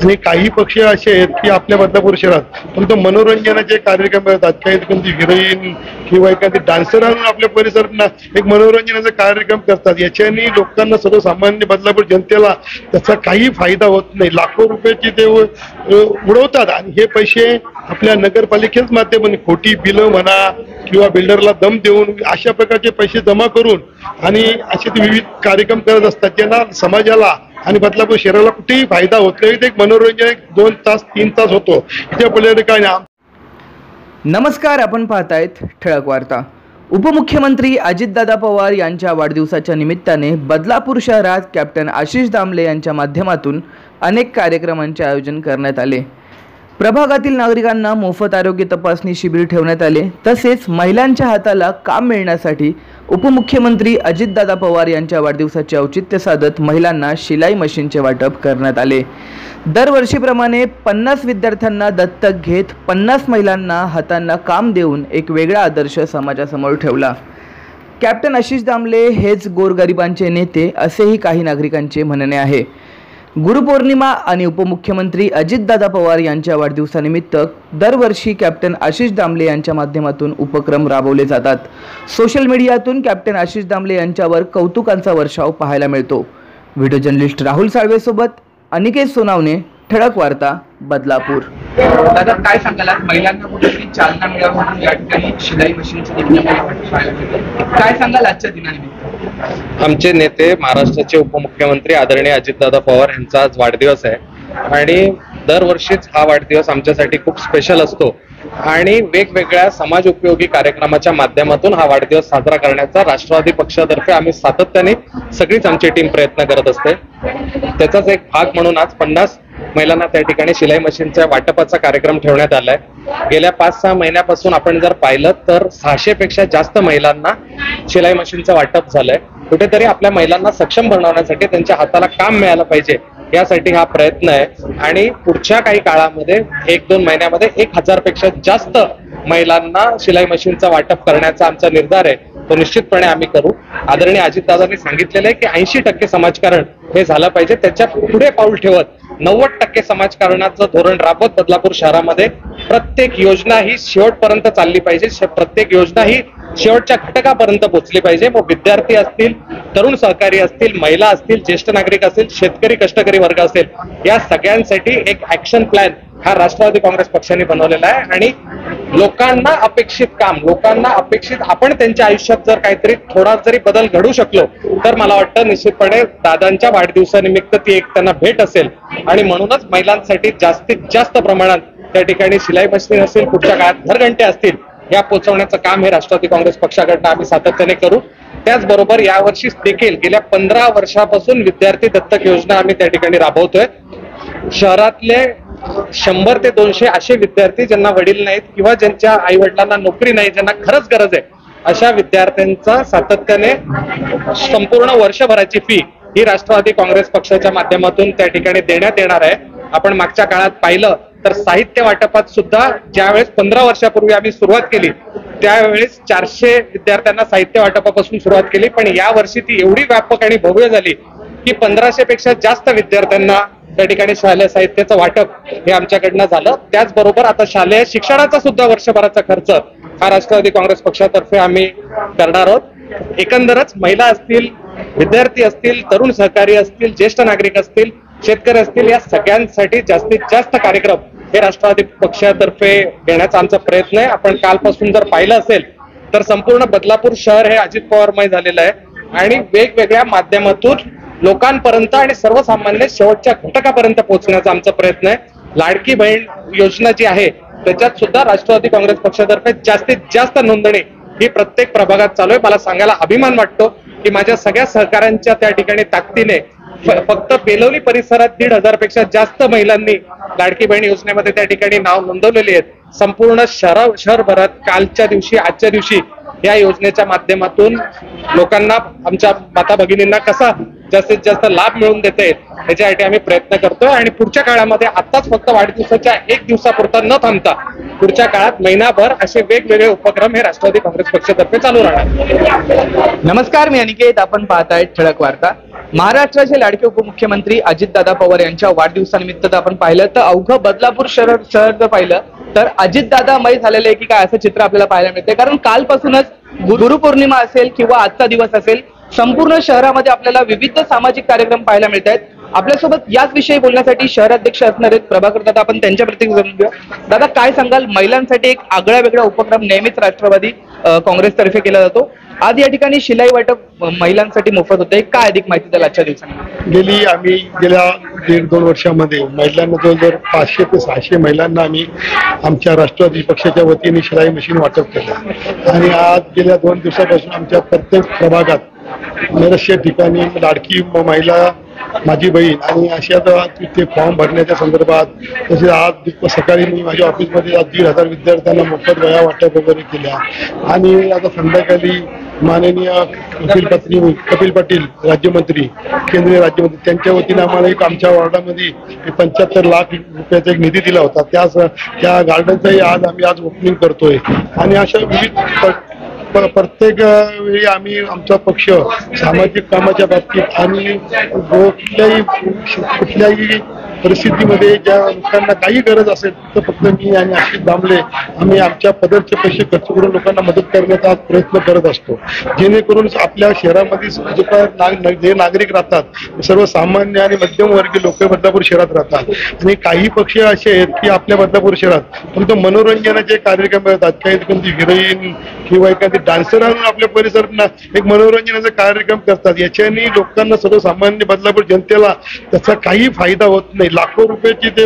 आणि काही पक्ष असे आहेत की आपल्या बदलापूर शहरात फक्त मनोरंजनाचे कार्यक्रम करतात. काही एखादी हिरोईन किंवा एखादी डान्सर आणून आपल्या परिसरात एक मनोरंजनाचा कार्यक्रम करतात. याच्याने लोकांना, सर्वसामान्य बदलापूर जनतेला त्याचा काही फायदा होत नाही. लाखो रुपयाची ते उडवतात आणि हे पैसे आपल्या नगरपालिकेच माध्यमाने खोटी बिलं म्हणा किंवा बिल्डरला दम देऊन अशा प्रकारचे पैसे जमा करून आणि असे ते विविध कार्यक्रम करत असतात. त्यांना समाजाला आणि बदलापूर शहराला कुठेही फायदा होत नाही. एक मनोरंजन 2 तास 3 तास होतो. त्या पलीकडे काय नाही. नमस्कार, आपण पाहतायत ठळक वार्ता. उपमुख्यमंत्री अजितदादा पवार यांच्या वाढदिवसाच्या निमित्ताने बदलापूर शहरात कॅप्टन आशिष दामले यांच्या माध्यमातून अनेक कार्यक्रमांचे आयोजन करण्यात आले. प्रभागातील नागरिकांना मोफत आरोग्य तपासणी शिबिर ठेवण्यात आले. तसेच महिलांच्या हाताला काम मिळण्यासाठी उपमुख्यमंत्री अजितदादा पवार यांच्या वाढदिवसाचे औचित्य साधत महिलांना शिलाई मशीनचे वाटप करण्यात आले. दरवर्षीप्रमाणे 50 विद्यार्थ्यांना दत्तक घेत 50 महिलांना हातांना काम देऊन एक वेगळा आदर्श समाजासमोर ठेवला. कॅप्टन आशिष दामले हेच गोरगरिबांचे नेते असेही काही नागरिकांचे म्हणणे आहे. गुरुपौर्णिमा आणि उपमुख्यमंत्री अजितदादा पवार यांच्या वाढदिवसानिमित्त दरवर्षी कॅप्टन आशिष दामले यांच्या माध्यमातून उपक्रम राबवले जातात. सोशल मीडियातून कॅप्टन आशिष दामले यांच्यावर कौतुकांचा वर्षाव पाहायला मिळतो. व्हिडिओ जर्नलिस्ट राहुल साळवेसोबत अनिकेत सोनावणे, ठळक वार्ता, बदलापूर. दादा, काय सांगाल, महिलांना कुठेतरी चालना मिळावी म्हणून या ठिकाणी शिलाई मशीनचं काय सांगाल आजच्या दिनानिमित्त? आमचे नेते, महाराष्ट्राचे उपमुख्यमंत्री आदरणीय अजितदादा पवार यांचा आज वाढदिवस आहे आणि दरवर्षीच हा वाढदिवस आमच्यासाठी खूप स्पेशल असतो आणि वेगवेगळ्या समाज उपयोगी कार्यक्रमाच्या माध्यमातून हा वाढदिवस साजरा करण्याचा राष्ट्रवादी पक्षातर्फे आम्ही सातत्याने सगळीच आमची टीम प्रयत्न करत असते. त्याचाच एक भाग म्हणून आज 50 महिलांना त्या ठिकाणी शिलाई मशीनच्या वाटपाचा कार्यक्रम ठेवण्यात आलाय. गेल्या 5-6 महिन्यापासून आपण जर पाहिलं तर 600 पेक्षा जास्त महिलांना शिलाई मशीनचं वाटप झालंय. कुठेतरी आपल्या महिलांना सक्षम बनवण्यासाठी, त्यांच्या हाताला काम मिळालं पाहिजे यासाठी हा प्रयत्न आहे आणि पुढच्या काही काळामध्ये 1-2 महिन्यामध्ये 1000 पेक्षा जास्त महिलांना शिलाई मशीनचं वाटप करण्याचा आमचा निर्धार आहे. तो निश्चितपणे आम्ही करू. आदरणीय अजितदादांनी सांगितलेलं आहे की 80% समाजकारण हे झालं पाहिजे. त्याच्या पुढे पाऊल ठेवत 90% समाजकारणाचं धोरण राबवत बदलापूर शहरामध्ये प्रत्येक योजना ही शेवटपर्यंत चालली पाहिजे. प्रत्येक योजना ही शेवटच्या घटकापर्यंत पोहोचली पाहिजे. मग विद्यार्थी असतील, तरुण सहकारी असतील, महिला असतील, ज्येष्ठ नागरिक असतील, शेतकरी कष्टकरी वर्ग असेल, या सगळ्यांसाठी एक ऍक्शन प्लॅन हा राष्ट्रवादी काँग्रेस पक्षाने बनवलेला आहे आणि लोकांना अपेक्षित काम, लोकांना अपेक्षित आपण त्यांच्या आयुष्यात जर काहीतरी थोडा जरी बदल घडू शकलो तर मला वाटतं निश्चितपणे दादांच्या वाढदिवसानिमित्त ती एक त्यांना भेट असेल आणि म्हणूनच महिलांसाठी जास्तीत जास्त प्रमाणात त्या ठिकाणी शिलाई मशीन असेल, पुढच्या काळात घरघंटे असतील, या पोहोचवण्याचं काम हे राष्ट्रवादी काँग्रेस पक्षाकडनं आम्ही सातत्याने करू. त्याचबरोबर यावर्षी देखील गेल्या 15 वर्षापासून विद्यार्थी दत्तक योजना आम्ही त्या ठिकाणी राबवतोय. शहरातले 100 ते 200 असे विद्यार्थी ज्यांना वडील नाहीत किंवा ज्यांच्या आई वडिलांना नोकरी नाही, ज्यांना खरंच गरज आहे, अशा विद्यार्थ्यांचा सातत्याने संपूर्ण वर्षभराची फी ही राष्ट्रवादी काँग्रेस पक्षाच्या माध्यमातून त्या ठिकाणी देण्यात येणार आहे. आपण मागच्या काळात पाहिलं तर साहित्य वाटपात सुद्धा ज्यावेळेस 15 वर्षापूर्वी आम्ही सुरुवात केली त्यावेळेस 400 विद्यार्थ्यांना साहित्य वाटपापासून सुरुवात केली, पण या वर्षी ती एवढी व्यापक आणि भव्य झाली की 1500 पेक्षा जास्त विद्यार्थ्यांना त्या ठिकाणी शालेय साहित्याचं वाटप हे आमच्याकडनं झालं. त्याचबरोबर आता शालेय शिक्षणाचा सुद्धा वर्षभराचा खर्च हा राष्ट्रवादी काँग्रेस पक्षातर्फे आम्ही करणार आहोत. एकंदरच महिला असतील, विद्यार्थी असतील, तरुण सहकारी असतील, ज्येष्ठ नागरिक असतील, शेतकरी असतील, या सगळ्यांसाठी जास्तीत जास्त कार्यक्रम हे राष्ट्रवादी पक्षातर्फे घेण्याचा आमचा प्रयत्न आहे. आपण कालपासून जर पाहिलं असेल तर संपूर्ण बदलापूर शहर हे अजित पवारमय झालेलं आहे आणि वेगवेगळ्या माध्यमातून लोकांपर्यंत आणि सर्वसामान्य शेवटच्या घटकापर्यंत पोहोचण्याचा आमचा प्रयत्न आहे. लाडकी बहीण योजना जी आहे त्याच्यात सुद्धा राष्ट्रवादी काँग्रेस पक्षातर्फे जास्तीत जास्त नोंदणी ही प्रत्येक प्रभागात चालू आहे. मला सांगायला अभिमान वाटतो की माझ्या सगळ्या सहकाऱ्यांच्या त्या ठिकाणी ताकदीने फक्त बेलवली परिसरात 1,500 पेक्षा जास्त महिलांनी लाडकी बहीण योजनेमध्ये त्या ठिकाणी नाव नोंदवलेली आहेत. संपूर्ण शहरभरात कालच्या दिवशी, आजच्या दिवशी या योजनेच्या माध्यमातून लोकांना, आमच्या माता भगिनींना कसा जास्तीत जास्त लाभ मिळवून देता येईल याच्यासाठी आम्ही प्रयत्न करतोय आणि पुढच्या काळामध्ये आताच फक्त वाढदिवसाच्या 1 दिवसापुरता न थांबता पुढच्या काळात महिनाभर असे वेगवेगळे उपक्रम हे राष्ट्रवादी काँग्रेस पक्षातर्फे चालू राहणार. नमस्कार, मी अनिकेत, आपण पाहताय ठळक वार्ता. महाराष्ट्राचे लाडके उपमुख्यमंत्री अजितदादा पवार यांच्या वाढदिवसानिमित्त जर आपण पाहिलं तर अवघं बदलापूर शहर जर पाहिलं तर अजितदादामय झालेलं आहे की काय असं चित्र आपल्याला पाहायला मिळते. कारण कालपासूनच गुरुपौर्णिमा असेल किंवा आजचा दिवस असेल, संपूर्ण शहरामध्ये आपल्याला विविध सामाजिक कार्यक्रम पाहायला मिळत आहेत. आपल्यासोबत याच विषयी बोलण्यासाठी शहराध्यक्ष असणार आहेत प्रभाकर दादा. आपण त्यांच्या प्रतिक्रिया जाणून घेऊया. दादा, काय सांगाल, महिलांसाठी एक आगळा वेगळा उपक्रम नेहमीच राष्ट्रवादी काँग्रेसतर्फे केला जातो. आज या ठिकाणी शिलाई वाटप महिलांसाठी मोफत होते. काय अधिक माहिती द्याल आजच्या दिवसांमध्ये? आम्ही गेल्या 1.5-2 वर्षामध्ये महिलांना जवळजवळ 500 ते 600 महिलांना आम्ही आमच्या राष्ट्रवादी पक्षाच्या वतीने शिलाई मशीन वाटप केलं. आणि आज गेल्या 2 दिवसापासून आमच्या प्रत्येक प्रभागात बऱ्याचशा ठिकाणी लाडकी महिला, माझी बहीण आणि अशा ते फॉर्म भरण्याच्या संदर्भात, तसेच आज सकाळी मी माझ्या ऑफिसमध्ये 1,500 विद्यार्थ्यांना मोफत वह्या वाटप वगैरे केल्या. आणि आता संध्याकाळी माननीय कपिल पाटील राज्यमंत्री, केंद्रीय राज्यमंत्री, त्यांच्या वतीने आम्हाला एक आमच्या वॉर्डामध्ये 75 लाख रुपयाचा एक निधी दिला होता. त्या गार्डनचाही आज ओपनिंग करतोय. आणि अशा विविध प्रत्येक वेळी आम्ही आमचा पक्ष सामाजिक कामाच्या बाबतीत आणि कुठल्याही परिस्थितीमध्ये ज्या लोकांना काही गरज असेल तर फक्त मी आणि आशिष दामले आम्ही आमच्या पदरचे पैसे खर्च करून लोकांना मदत करण्याचा प्रयत्न करत असतो. जेणेकरून आपल्या शहरामध्ये जे नागरिक राहतात, सर्वसामान्य आणि मध्यमवर्गीय लोक बदलापूर शहरात राहतात. आणि काही पक्ष असे आहेत की आपल्या बदलापूर शहरात फक्त मनोरंजनाचे कार्यक्रम करतात. काही ठिकाणी हिरोईन किंवा एखादी डान्सर आणून आपल्या परिसरात एक मनोरंजनाचा कार्यक्रम करतात. याच्याने लोकांना, सर्वसामान्य बदलापूर जनतेला त्याचा काही फायदा होत नाही. लाखो रुपयाची ते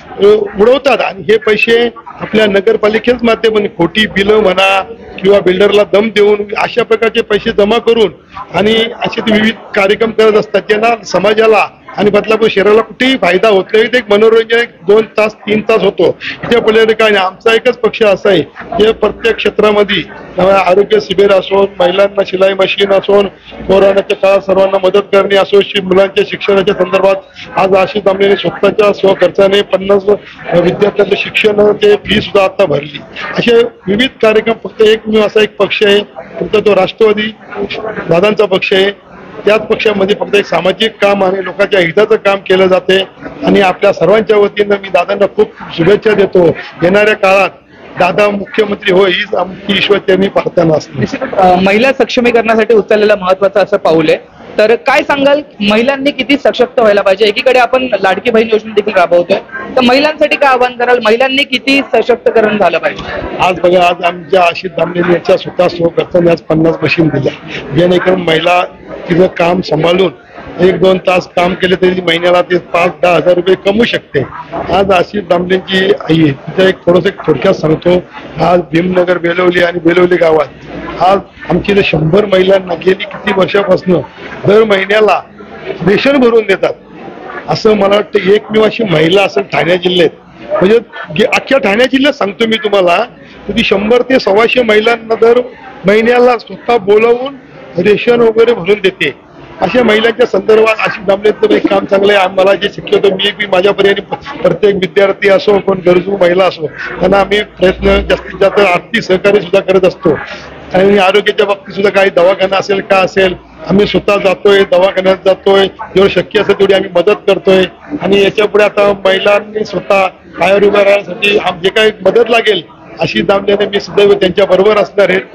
उडवतात आणि हे पैसे आपल्या नगरपालिकेच माध्यमाने खोटी बिलं म्हणा किंवा बिल्डरला दम देऊन अशा प्रकारचे पैसे जमा करून आणि असे ते विविध कार्यक्रम करत असतात. त्यांना समाजाला आणि बदलापूर शहराला कुठेही फायदा होत नाही. ते एक मनोरंजन 2 तास 3 तास होतो. इथे पहिले काय नाही. आमचा एकच पक्ष असा आहे की प्रत्येक क्षेत्रामध्ये आरोग्य शिबिर असो, महिलांना शिलाई मशीन असो, कोरोनाच्या काळात सर्वांना मदत करणे असो, मुलांच्या शिक्षणाच्या संदर्भात आज आशिष दामलेने स्वतःच्या स्वखर्चाने 50 विद्यार्थ्यांचं शिक्षणाची फी सुद्धा आता भरली. असे विविध कार्यक्रम फक्त एकमेव असा एक पक्ष आहे, फक्त तो राष्ट्रवादी दादांचा पक्ष आहे. त्याच पक्षामध्ये फक्त एक सामाजिक काम आणि लोकांच्या हिताचं काम केलं जाते. आणि आपल्या सर्वांच्या वतीनं मी दादांना खूप शुभेच्छा देतो. येणाऱ्या काळात दादा मुख्यमंत्री हो हीच आमची ईश्वर त्यांनी प्रार्थना असते. महिला सक्षमीकरणासाठी उचललेलं महत्वाचं असं पाऊल आहे. तर काय सांगाल, महिलांनी किती सशक्त व्हायला पाहिजे? एकीकडे आपण लाडकी बहीण योजना देखील राबवतोय, तर महिलांसाठी काय आवाहन कराल? महिलांनी किती सशक्तकरण झालं पाहिजे? आज बघा, आज आमच्या आशिष दामले यांच्या स्वतः स्वखर्चाने आज 50 मशीन दिल्या, जेणेकरून महिला तिचं काम सांभाळून 1-2 तास काम केले तरी महिन्याला ते 5-10 हजार रुपये कमवू शकते. आज आशिष दामलेंची आई आहे, तिचं एक थोडक्यात सांगतो. आज भीमनगर, बेलवली आणि बेलवली गावात आज आमची 100 महिलांना गेली किती वर्षापासून दर महिन्याला रेशन भरून देतात. असं मला वाटतं एकमेव अशी महिला असेल ठाणे जिल्ह्यात, म्हणजे अख्ख्या ठाणे जिल्ह्यात सांगतो मी तुम्हाला, ती 100 ते 125 महिलांना दर महिन्याला स्वतः बोलावून रेशन वगैरे भरून देते. अशा महिलांच्या संदर्भात आशिष दामलेंचं एक काम चांगलं आहे. आम्हाला जे शक्यतो मी माझ्यापर्यंत प्रत्येक विद्यार्थी असो, कोण गरजू महिला असो, त्यांना आम्ही प्रयत्न जास्तीत जास्त आर्थिक सहकार्य सुद्धा करत असतो. आणि आरोग्याच्या बाबतीत सुद्धा काही दवाखाना असेल का असेल, आम्ही स्वतः जातोय, दवाखान्यात जातोय, जेवढं शक्य असेल तेवढी आम्ही मदत करतोय. आणि याच्या पुढे आता महिलांनी स्वतः पायावर उभं राहण्यासाठी जे काही मदत लागेल आशिष दामलेने मी सदैव त्यांच्या बरोबर असणार आहे.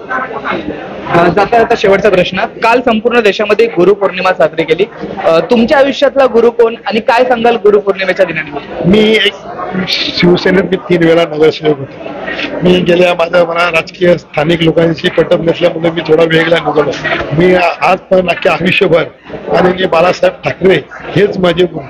जाता जाता शेवटचा प्रश्न, काल संपूर्ण देशामध्ये गुरुपौर्णिमा साजरी केली. तुमच्या आयुष्यातला गुरु कोण आणि काय सांगाल गुरुपौर्णिमेच्या दिनानिमित्त? मी एक शिवसेनेत 3 वेळा नगरसेवक होतो. मी गेल्या मला राजकीय स्थानिक लोकांशी पटत नसल्यामुळे मी थोडा वेगळा निघालो. मी आज पण अख्ख्या आयुष्यभर आणि बाळासाहेब ठाकरे हेच माझे गुरु.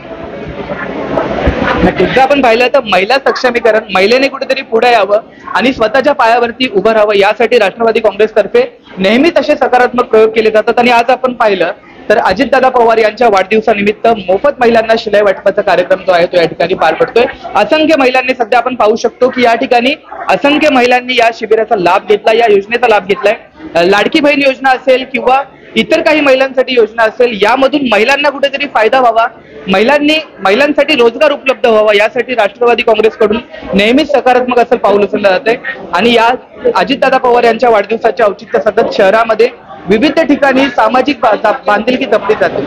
नक्कीच आपण पाहिलं तर महिला सक्षमीकरण, महिलेने कुठेतरी पुढे यावं आणि स्वतःच्या पायावरती उभं राहावं, यासाठी राष्ट्रवादी काँग्रेसतर्फे नेहमीच असे सकारात्मक प्रयोग केले जातात. आणि आज आपण पाहिलं तर अजितदादा पवार यांच्या वाढदिवसानिमित्त मोफत महिलांना शिलाई वाटपाचा कार्यक्रम जो आहे तो या ठिकाणी पार पडतोय. असंख्य महिलांनी, सध्या आपण पाहू शकतो की या ठिकाणी असंख्य महिलांनी या शिबिराचा लाभ घेतला, या योजनेचा लाभ घेतलाय. लाडकी बहीण योजना असेल किंवा इतर काही महिलांसाठी योजना असेल, यामधून महिलांना कुठेतरी फायदा व्हावा, महिलांसाठी रोजगार उपलब्ध व्हावा, यासाठी राष्ट्रवादी काँग्रेसकडून नेहमीच सकारात्मक असं पाऊल उचललं जाते. आणि या अजितदादा पवार यांच्या वाढदिवसाच्या औचित्य साधत शहरामध्ये विविध ठिकाणी सामाजिक बांधिलकी जपली जाते.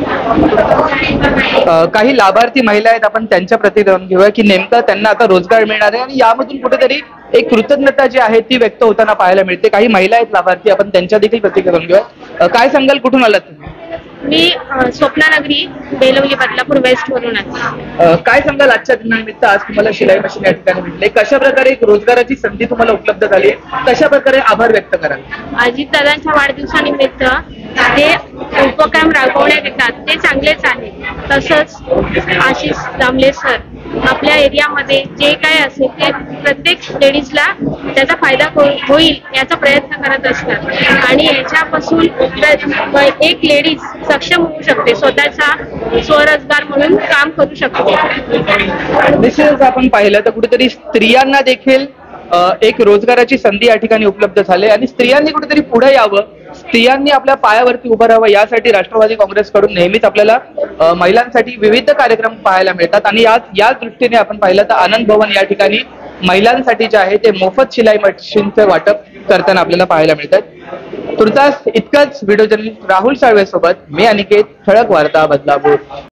काही लाभार्थी महिला आहेत, आपण त्यांच्या प्रतिक्रिया घेऊया की नेमकं त्यांना आता रोजगार मिळणार आहे आणि यामधून कुठेतरी एक कृतज्ञता जी आहे ती व्यक्त होताना पाहायला मिळते. काही महिला आहेत लाभार्थी, आपण त्यांच्या देखील प्रतिक्रिया घेऊया. काय सांगाल, कुठून आलात तुम्ही? मी स्वप्नानगरी बेलवली बदलापूर वेस्ट वरून आहे. काय सांगाल आजच्या दिनानिमित्त आज तुम्हाला शिलाई मशीन या ठिकाणी भेटले, कशा प्रकारे एक रोजगाराची संधी तुम्हाला उपलब्ध झाली, कशा प्रकारे आभार व्यक्त कराल? अजित दादांच्या वाढदिवसानिमित्त जे उपक्रम राबवण्यात येतात ते चांगलेच आहे. तसंच आशिष दामले सर आपल्या एरियामध्ये जे काय असेल ते प्रत्येक लेडीजला त्याचा फायदा होईल याचा प्रयत्न करत असतात आणि याच्यापासून एक लेडीज सक्षम होऊ शकते, स्वतःचा स्वरोजगार म्हणून काम करू शकते. निश्चितच आपण पाहिलं तर कुठेतरी स्त्रियांना देखील एक रोजगाराची संधी या ठिकाणी उपलब्ध झाली आणि स्त्रियांनी कुठेतरी पुढे यावं, स्त्रियांनी आपल्या पायावरती उभं राहावं यासाठी राष्ट्रवादी काँग्रेसकडून नेहमीच आपल्याला महिलांसाठी विविध कार्यक्रम पाहायला मिळतात आणि या दृष्टीने आपण पाहिलं तर आनंद भवन या ठिकाणी महिलांसाठी जे आहे ते मोफत शिलाई मशीनचं वाटप करताना आपल्याला पाहायला मिळतात. तुर्तास इतकंच. व्हिडिओ जर्नलिस्ट राहुल साळवे सोबत मी अनिकेत, ठळक वार्ता, बदलापूर.